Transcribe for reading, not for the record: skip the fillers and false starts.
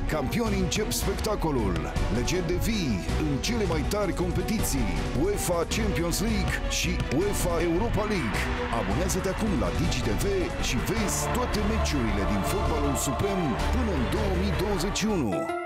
Campionii încep spectacolul. Legende vii în cele mai tari competiții UEFA Champions League și UEFA Europa League. Abonează-te acum la DigiTV și vezi toate meciurile din fotbalul suprem până în 2021.